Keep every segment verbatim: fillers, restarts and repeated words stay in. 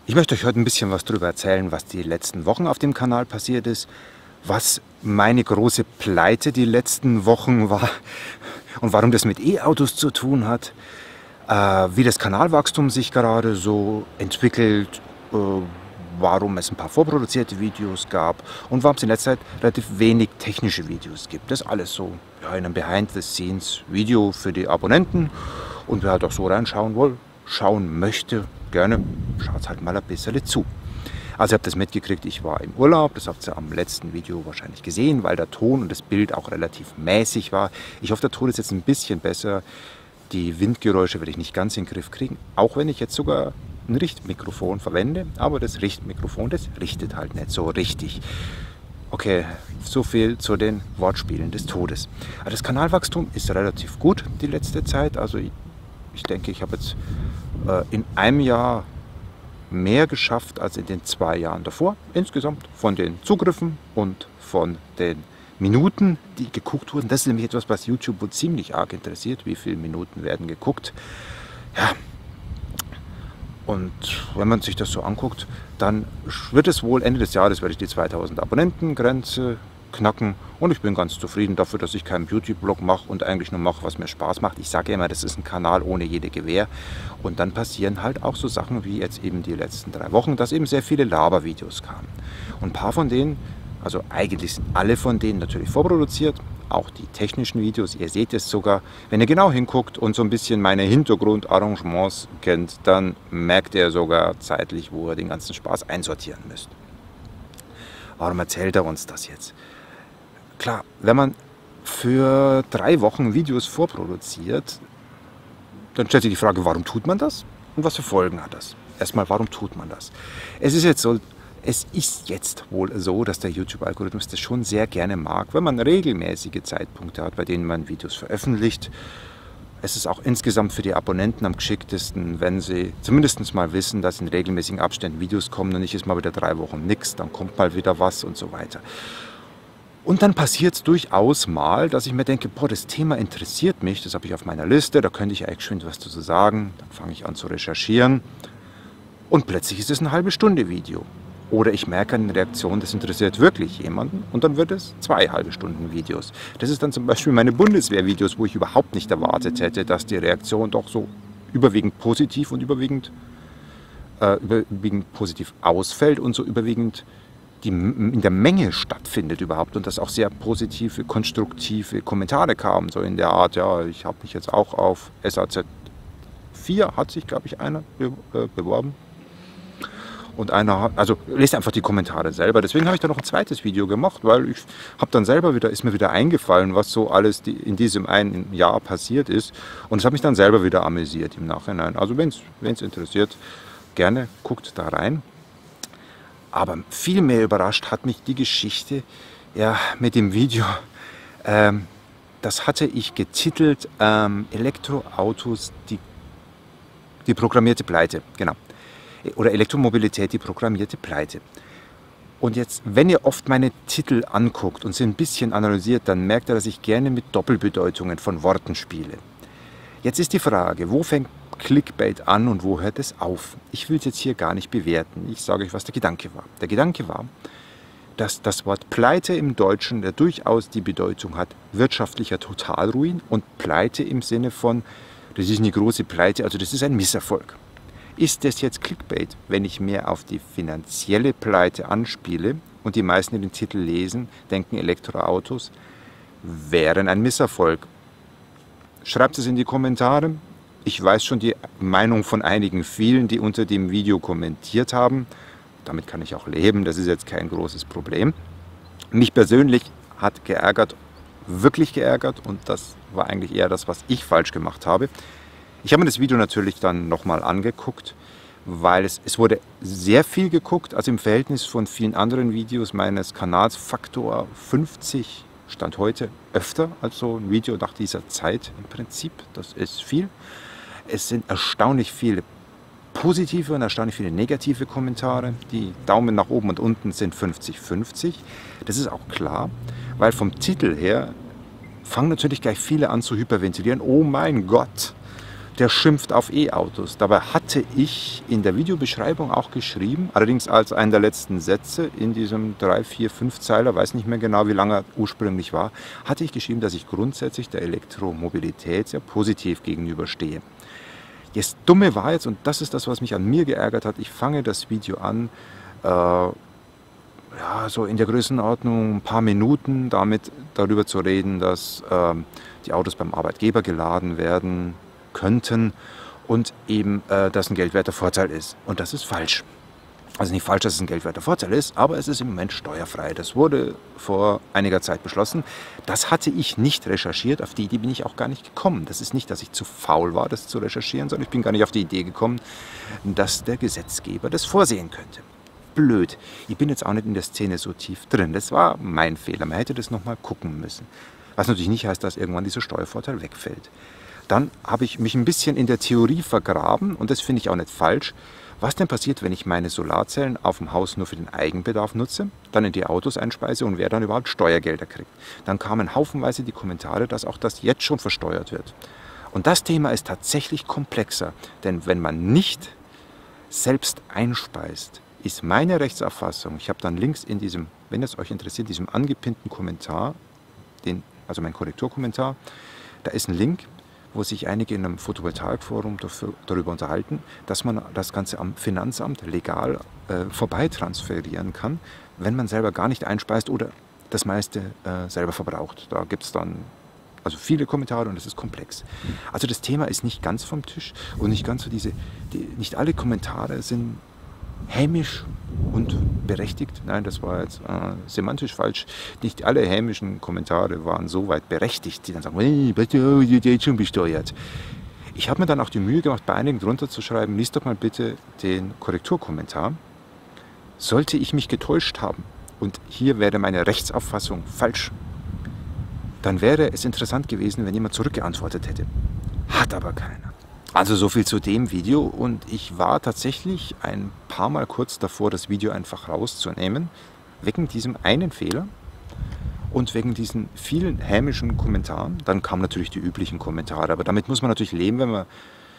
Ich möchte euch heute ein bisschen was darüber erzählen, was die letzten Wochen auf dem Kanal passiert ist, was meine große Pleite die letzten Wochen war und warum das mit E-Autos zu tun hat, äh, wie das Kanalwachstum sich gerade so entwickelt, äh, warum es ein paar vorproduzierte Videos gab und warum es in letzter Zeit relativ wenig technische Videos gibt. Das alles so ja, in einem Behind-the-Scenes-Video für die Abonnenten, und wer halt auch so reinschauen will, schauen möchte, gerne schaut halt mal ein bisschen zu. Also ihr habt das mitgekriegt, ich war im Urlaub, das habt ihr am letzten Video wahrscheinlich gesehen, weil der Ton und das Bild auch relativ mäßig war. Ich hoffe, der Ton ist jetzt ein bisschen besser. Die Windgeräusche werde ich nicht ganz in den Griff kriegen, auch wenn ich jetzt sogar ein Richtmikrofon verwende, aber das Richtmikrofon, das richtet halt nicht so richtig. Okay, so viel zu den Wortspielen des Todes. Aber das Kanalwachstum ist relativ gut die letzte Zeit, also ich, ich denke, ich habe jetzt äh, in einem Jahr mehr geschafft als in den zwei Jahren davor. Insgesamt von den Zugriffen und von den Minuten, die geguckt wurden. Das ist nämlich etwas, was YouTube wohl ziemlich arg interessiert. Wie viele Minuten werden geguckt? Ja. Und wenn man sich das so anguckt, dann wird es wohl Ende des Jahres, werde ich die zweitausend Abonnenten-Grenze knacken, und ich bin ganz zufrieden dafür, dass ich keinen Beauty-Blog mache und eigentlich nur mache, was mir Spaß macht. Ich sage ja immer, das ist ein Kanal ohne jede Gewähr, und dann passieren halt auch so Sachen wie jetzt eben die letzten drei Wochen, dass eben sehr viele Labervideos kamen. Und ein paar von denen, also eigentlich sind alle von denen natürlich vorproduziert, auch die technischen Videos. Ihr seht es sogar, wenn ihr genau hinguckt und so ein bisschen meine Hintergrundarrangements kennt, dann merkt ihr sogar zeitlich, wo ihr den ganzen Spaß einsortieren müsst. Warum erzählt er uns das jetzt? Klar, wenn man für drei Wochen Videos vorproduziert, dann stellt sich die Frage, warum tut man das und was für Folgen hat das? Erstmal, warum tut man das? Es ist jetzt so, es ist jetzt wohl so, dass der YouTube-Algorithmus das schon sehr gerne mag, wenn man regelmäßige Zeitpunkte hat, bei denen man Videos veröffentlicht. Es ist auch insgesamt für die Abonnenten am geschicktesten, wenn sie zumindest mal wissen, dass in regelmäßigen Abständen Videos kommen und nicht ist mal wieder drei Wochen nichts, dann kommt mal wieder was und so weiter. Und dann passiert es durchaus mal, dass ich mir denke, boah, das Thema interessiert mich, das habe ich auf meiner Liste, da könnte ich eigentlich geschwind was dazu sagen. Dann fange ich an zu recherchieren und plötzlich ist es eine halbe Stunde Video. Oder ich merke an der Reaktion, das interessiert wirklich jemanden, und dann wird es zwei halbe Stunden Videos. Das ist dann zum Beispiel meine Bundeswehr-Videos, wo ich überhaupt nicht erwartet hätte, dass die Reaktion doch so überwiegend positiv und überwiegend, äh, überwiegend positiv ausfällt und so überwiegend die in der Menge stattfindet überhaupt, und dass auch sehr positive, konstruktive Kommentare kamen, so in der Art, ja, ich habe mich jetzt auch auf S A Z vier, hat sich, glaube ich, einer beworben. Und einer, also lest einfach die Kommentare selber. Deswegen habe ich da noch ein zweites Video gemacht, weil ich habe dann selber wieder, ist mir wieder eingefallen, was so alles in diesem einen Jahr passiert ist. Und es hat mich dann selber wieder amüsiert im Nachhinein. Also wenn es interessiert, gerne guckt da rein. Aber viel mehr überrascht hat mich die Geschichte ja, mit dem Video. Ähm, das hatte ich getitelt, ähm, Elektroautos, die, die programmierte Pleite. Genau. Oder Elektromobilität, die programmierte Pleite. Und jetzt, wenn ihr oft meine Titel anguckt und sie ein bisschen analysiert, dann merkt ihr, dass ich gerne mit Doppelbedeutungen von Worten spiele. Jetzt ist die Frage, wo fängt Clickbait an und wo hört es auf? Ich will es jetzt hier gar nicht bewerten. Ich sage euch, was der Gedanke war. Der Gedanke war, dass das Wort Pleite im Deutschen ja durchaus die Bedeutung hat, wirtschaftlicher Totalruin, und Pleite im Sinne von, das ist eine große Pleite, also das ist ein Misserfolg. Ist das jetzt Clickbait, wenn ich mehr auf die finanzielle Pleite anspiele und die meisten, die den Titel lesen, denken, Elektroautos wären ein Misserfolg? Schreibt es in die Kommentare. Ich weiß schon die Meinung von einigen vielen, die unter dem Video kommentiert haben. Damit kann ich auch leben, das ist jetzt kein großes Problem. Mich persönlich hat geärgert, wirklich geärgert, und das war eigentlich eher das, was ich falsch gemacht habe. Ich habe mir das Video natürlich dann nochmal angeguckt, weil es, es wurde sehr viel geguckt, also im Verhältnis von vielen anderen Videos meines Kanals Faktor fünfzig, Stand heute öfter als so ein Video nach dieser Zeit im Prinzip. Das ist viel. Es sind erstaunlich viele positive und erstaunlich viele negative Kommentare. Die Daumen nach oben und unten sind fünfzig fünfzig. Das ist auch klar, weil vom Titel her fangen natürlich gleich viele an zu hyperventilieren. Oh mein Gott! der schimpft auf E-Autos. Dabei hatte ich in der Videobeschreibung auch geschrieben, allerdings als einen der letzten Sätze in diesem drei, vier, fünf Zeiler, weiß nicht mehr genau, wie lange er ursprünglich war, hatte ich geschrieben, dass ich grundsätzlich der Elektromobilität sehr positiv gegenüberstehe. Das Dumme war jetzt, und das ist das, was mich an mir geärgert hat, ich fange das Video an, äh, ja, so in der Größenordnung ein paar Minuten damit darüber zu reden, dass äh, die Autos beim Arbeitgeber geladen werden könnten und eben äh, das ein geldwerter Vorteil ist. Und das ist falsch. Also nicht falsch, dass es ein geldwerter Vorteil ist, aber es ist im Moment steuerfrei. Das wurde vor einiger Zeit beschlossen. Das hatte ich nicht recherchiert, auf die Idee bin ich auch gar nicht gekommen. Das ist nicht, dass ich zu faul war, das zu recherchieren, sondern ich bin gar nicht auf die Idee gekommen, dass der Gesetzgeber das vorsehen könnte. Blöd. Ich bin jetzt auch nicht in der Szene so tief drin. Das war mein Fehler. Man hätte das nochmal gucken müssen. Was natürlich nicht heißt, dass irgendwann dieser Steuervorteil wegfällt. Dann habe ich mich ein bisschen in der Theorie vergraben und das finde ich auch nicht falsch. Was denn passiert, wenn ich meine Solarzellen auf dem Haus nur für den Eigenbedarf nutze, dann in die Autos einspeise und wer dann überhaupt Steuergelder kriegt? Dann kamen haufenweise die Kommentare, dass auch das jetzt schon versteuert wird. Und das Thema ist tatsächlich komplexer, denn wenn man nicht selbst einspeist, ist meine Rechtsauffassung, ich habe dann links in diesem, wenn es euch interessiert, diesem angepinnten Kommentar, den, also mein Korrekturkommentar, da ist ein Link, wo sich einige in einem Photovoltaikforum dafür, darüber unterhalten, dass man das Ganze am Finanzamt legal äh, vorbeitransferieren kann, wenn man selber gar nicht einspeist oder das meiste äh, selber verbraucht. Da gibt es dann also viele Kommentare und es ist komplex. Also das Thema ist nicht ganz vom Tisch und nicht ganz so diese, die, nicht alle Kommentare sind hämisch und berechtigt. Nein, das war jetzt äh, semantisch falsch. Nicht alle hämischen Kommentare waren so weit berechtigt, die dann sagen, hey, bist du jetzt schon besteuert. Ich habe mir dann auch die Mühe gemacht, bei einigen drunter zu schreiben, lies doch mal bitte den Korrekturkommentar. Sollte ich mich getäuscht haben und hier wäre meine Rechtsauffassung falsch, dann wäre es interessant gewesen, wenn jemand zurückgeantwortet hätte. Hat aber keiner. Also so viel zu dem Video und ich war tatsächlich ein paar Mal kurz davor, das Video einfach rauszunehmen, wegen diesem einen Fehler und wegen diesen vielen hämischen Kommentaren. Dann kamen natürlich die üblichen Kommentare, aber damit muss man natürlich leben, wenn man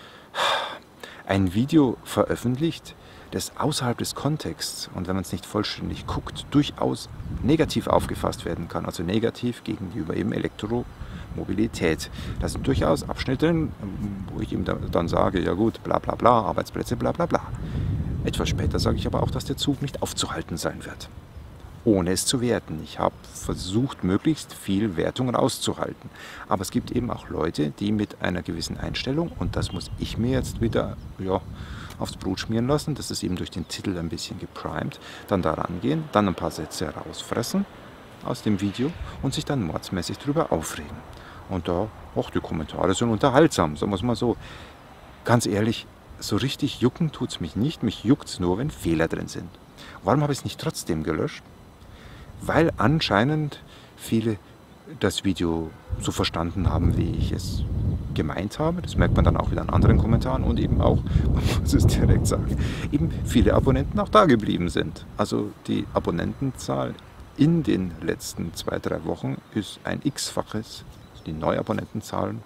ein Video veröffentlicht, das außerhalb des Kontexts und wenn man es nicht vollständig guckt, durchaus negativ aufgefasst werden kann, also negativ gegenüber eben Elektromobilität. Da sind durchaus Abschnitte drin, wo ich ihm dann sage, ja gut, bla bla bla, Arbeitsplätze, bla bla bla. Etwas später sage ich aber auch, dass der Zug nicht aufzuhalten sein wird, ohne es zu werten. Ich habe versucht, möglichst viel Wertungen auszuhalten. Aber es gibt eben auch Leute, die mit einer gewissen Einstellung, und das muss ich mir jetzt wieder ja, aufs Brot schmieren lassen, das ist eben durch den Titel ein bisschen geprimed, dann da rangehen, dann ein paar Sätze rausfressen aus dem Video und sich dann mordsmäßig darüber aufregen. Und da, ach, die Kommentare sind unterhaltsam, sagen wir es mal so. Ganz ehrlich, so richtig jucken tut es mich nicht, mich juckt es nur, wenn Fehler drin sind. Warum habe ich es nicht trotzdem gelöscht? Weil anscheinend viele das Video so verstanden haben, wie ich es gemeint habe. Das merkt man dann auch wieder an anderen Kommentaren und eben auch, man muss es direkt sagen, eben viele Abonnenten auch da geblieben sind. Also die Abonnentenzahl in den letzten zwei, drei Wochen ist ein X-faches, die Neuabonnentenzahlen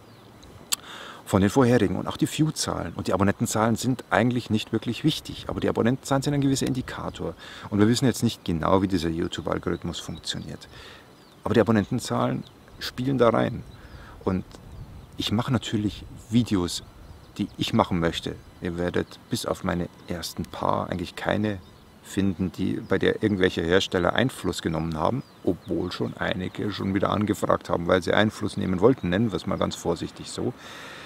von den vorherigen und auch die View-Zahlen. Und die Abonnentenzahlen sind eigentlich nicht wirklich wichtig, aber die Abonnentenzahlen sind ein gewisser Indikator. Und wir wissen jetzt nicht genau, wie dieser YouTube-Algorithmus funktioniert. Aber die Abonnentenzahlen spielen da rein. Und ich mache natürlich Videos, die ich machen möchte. Ihr werdet bis auf meine ersten paar eigentlich keine finden, die, bei der irgendwelche Hersteller Einfluss genommen haben, obwohl schon einige schon wieder angefragt haben, weil sie Einfluss nehmen wollten, nennen wir es mal ganz vorsichtig so.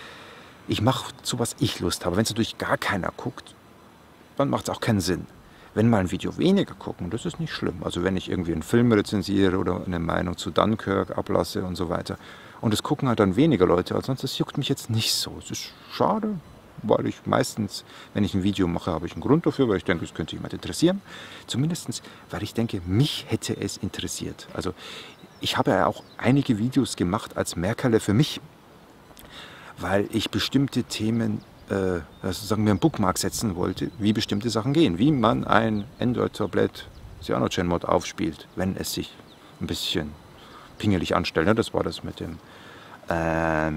Ich mache zu, was ich Lust habe. Wenn es natürlich gar keiner guckt, dann macht es auch keinen Sinn. Wenn mal ein Video weniger gucken, das ist nicht schlimm. Also wenn ich irgendwie einen Film rezensiere oder eine Meinung zu Dunkirk ablasse und so weiter. Und es gucken halt dann weniger Leute als sonst, das juckt mich jetzt nicht so. Es ist schade, weil ich meistens, wenn ich ein Video mache, habe ich einen Grund dafür, weil ich denke, es könnte jemand interessieren. Zumindest, weil ich denke, mich hätte es interessiert. Also ich habe ja auch einige Videos gemacht als Merkerle für mich, weil ich bestimmte Themen äh, sozusagen mir einen Bookmark setzen wollte, wie bestimmte Sachen gehen, wie man ein Android-Tablet Cyanogen-Mod aufspielt, wenn es sich ein bisschen pingelig anstellt. Ne? Das war das mit dem, ähm,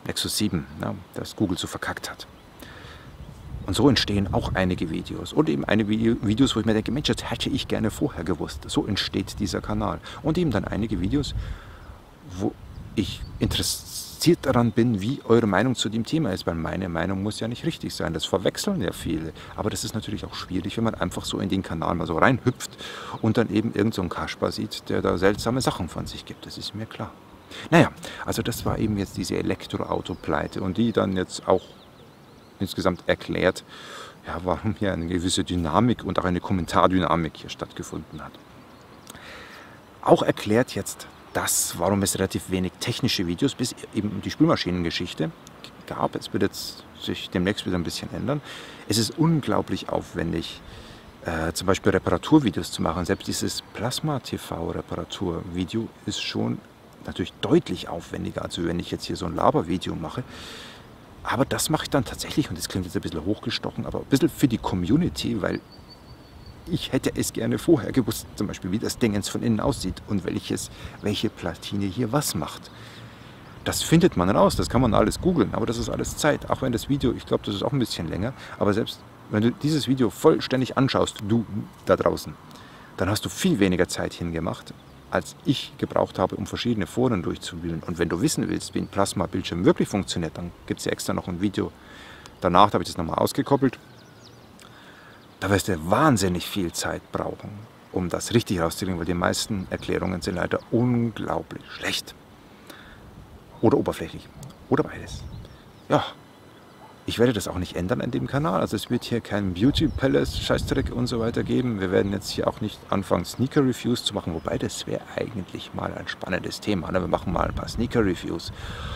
Nexus sieben, ja, das Google so verkackt hat. Und so entstehen auch einige Videos. Und eben einige Videos, wo ich mir denke, Mensch, das hätte ich gerne vorher gewusst. So entsteht dieser Kanal. Und eben dann einige Videos, wo ich interessiert daran bin, wie eure Meinung zu dem Thema ist. Weil meine Meinung muss ja nicht richtig sein. Das verwechseln ja viele. Aber das ist natürlich auch schwierig, wenn man einfach so in den Kanal mal so reinhüpft und dann eben irgend so einen Kasper sieht, der da seltsame Sachen von sich gibt. Das ist mir klar. Naja, also das war eben jetzt diese Elektroauto-Pleite und die dann jetzt auch insgesamt erklärt, ja, warum hier eine gewisse Dynamik und auch eine Kommentardynamik hier stattgefunden hat. Auch erklärt jetzt das, warum es relativ wenig technische Videos bis eben die Spülmaschinengeschichte gab. Es wird jetzt sich demnächst wieder ein bisschen ändern. Es ist unglaublich aufwendig, äh, zum Beispiel Reparaturvideos zu machen. Selbst dieses Plasma-T V-Reparaturvideo ist schon natürlich deutlich aufwendiger, als wenn ich jetzt hier so ein Labervideo mache. Aber das mache ich dann tatsächlich, und das klingt jetzt ein bisschen hochgestochen, aber ein bisschen für die Community, weil ich hätte es gerne vorher gewusst, zum Beispiel, wie das Ding jetzt von innen aussieht und welches, welche Platine hier was macht. Das findet man raus, das kann man alles googeln, aber das ist alles Zeit. Auch wenn das Video, ich glaube, das ist auch ein bisschen länger, aber selbst wenn du dieses Video vollständig anschaust, du da draußen, dann hast du viel weniger Zeit hingemacht, als ich gebraucht habe, um verschiedene Foren durchzuwühlen. Und wenn du wissen willst, wie ein Plasma-Bildschirm wirklich funktioniert, dann gibt es ja extra noch ein Video. Danach habe ich das nochmal ausgekoppelt. Da wirst du wahnsinnig viel Zeit brauchen, um das richtig rauszukriegen, weil die meisten Erklärungen sind leider unglaublich schlecht. Oder oberflächlich. Oder beides. Ja. Ich werde das auch nicht ändern an dem Kanal. Also es wird hier keinen Beauty Palace, Scheißdreck und so weiter geben. Wir werden jetzt hier auch nicht anfangen, Sneaker Reviews zu machen. Wobei, das wäre eigentlich mal ein spannendes Thema. Ne? Wir machen mal ein paar Sneaker Reviews.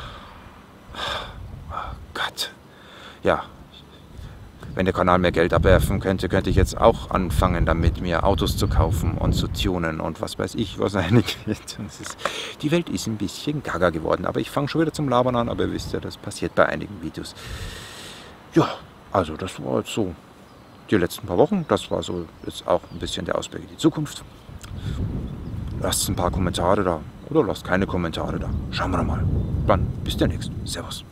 Oh Gott. Ja. Wenn der Kanal mehr Geld abwerfen könnte, könnte ich jetzt auch anfangen, damit mir Autos zu kaufen und zu tunen und was weiß ich, was eigentlich wird. Die Welt ist ein bisschen gaga geworden. Aber ich fange schon wieder zum Labern an. Aber ihr wisst ja, das passiert bei einigen Videos. Ja, also das war jetzt so die letzten paar Wochen. Das war so jetzt auch ein bisschen der Ausblick in die Zukunft. Lasst ein paar Kommentare da oder lasst keine Kommentare da. Schauen wir mal. Dann bis demnächst. Servus.